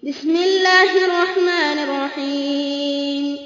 بسم الله الرحمن الرحيم.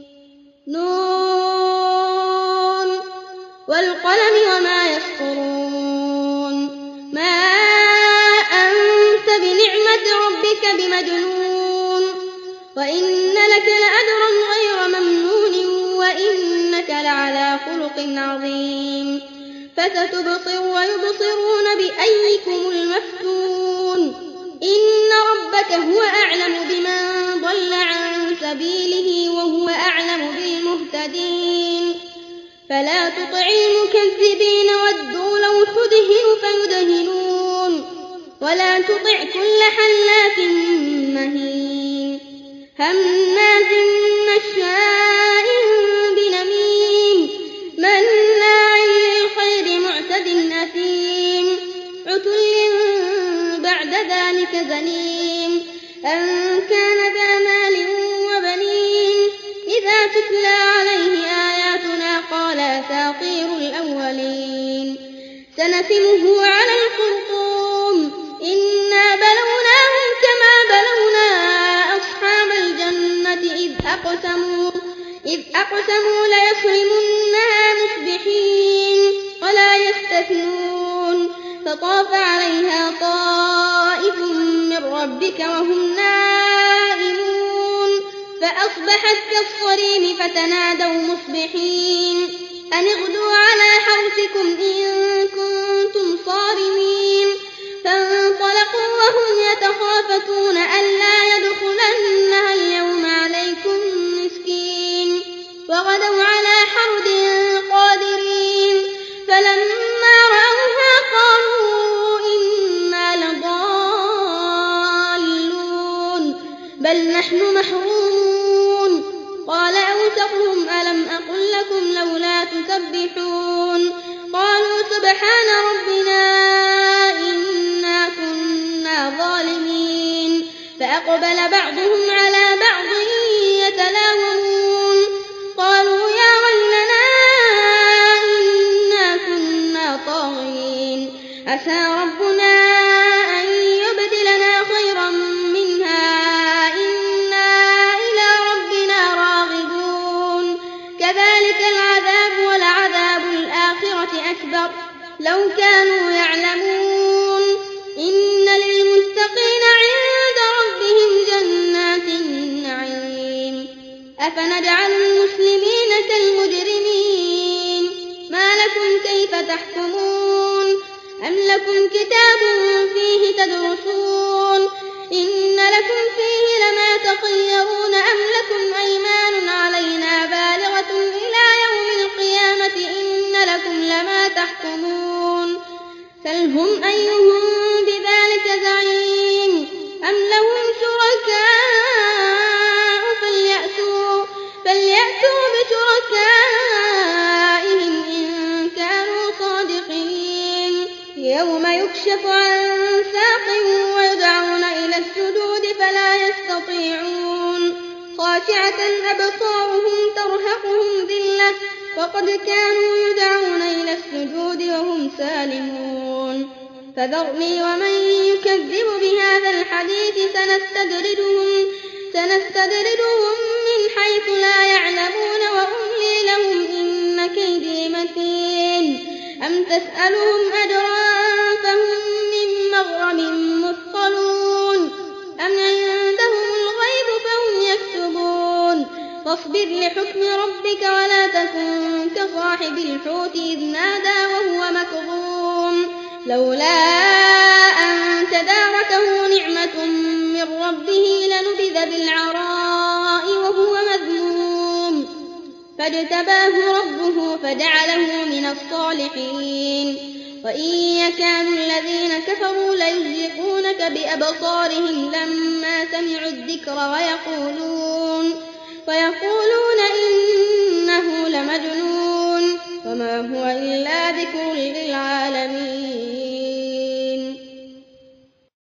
نون والقلم وما يسطرون. ما أنت بنعمة ربك بمجنون وإن لك لأجرا غير ممنون وإنك لعلى خلق عظيم. فستبصر ويبصرون بأيكم المفتون. إن ربك هو أعلم بمن ضل عن سبيله وهو أعلم بالمهتدين. فلا تطع المكذبين ودوا لو تدهن فيدهنون ولا تطع كل حلاف مهين هماز مشاء بنميم مناع للخير معتد أثيم عتل بعد ذلك زنيم أن كان ذا مال وبنين إذا تتلى عليه آياتنا قال أساطير الأولين. سنسمه على الخرطوم إنا بلوناهم كما بلونا أصحاب الجنة إذ أقسموا ليصرمنها مصبحين ولا يستثنون فطاف عليها طائف من ربك وهم نائمون فأصبحت كالصريم فتنادوا مصبحين أن اغدوا على حرثكم إن كنتم صارمين. فانطلقوا وهم يتخافتون ألا يدخلنها اليوم عليكم مسكين وغدوا على حرد قادرين فلما رأوها قالوا إنا لضالون بل نحن محرومون. قال أوسطهم ألم أقل لكم لولا تسبحون قالوا سبحان ربنا إنا كنا ظالمين. فأقبل بعضهم على بعض يتلاومون قالوا يا ويلنا إنا كنا طاغين عسى ربنا أن يبدلنا خيرا منها إنا إلى ربنا راغبون. كذلك العذاب ولعذاب الآخرة أكبر لو كانوا يعلمون. إن للمتقين عند ربهم جنات النعيم. أفنجعل المسلمين كالمجرمين ما لكم كيف تحكمون أم لكم كتاب فيه تدرسون إن لكم فيه لما تخيرون أم لكم أيمان علينا بالغة إلى يوم القيامة إن لكم لما تحكمون. سلهم أيهم بذلك زعيم أم لهم شركاء فليأتوا بشركائهم إن كانوا صادقين. يوم يكشف عن ساق ويدعون إلى السجود فلا يستطيعون خاشعة أبصارهم ترهقهم ذلة وقد كانوا يدعون إلى السجود وهم سالمون. فذرني ومن يكذب بهذا الحديث سنستدرجهم من حيث لا يعلمون وأملي لهم إن كيدي متين. أم تسألهم أجرا فهم من مغرم مثقلون أم عندهم الغيب فهم يكتبون. فاصبر لحكم ربك ولا تكن كصاحب الحوت إذ نادى وهو مكظوم لولا أن تداركه نعمة من ربه لنبذ بالعراء وهو مذموم فاجتباه ربه فجعله من الصالحين. وإن يكاد الذين كفروا ليزلقونك بأبصارهم لما سمعوا الذكر ويقولون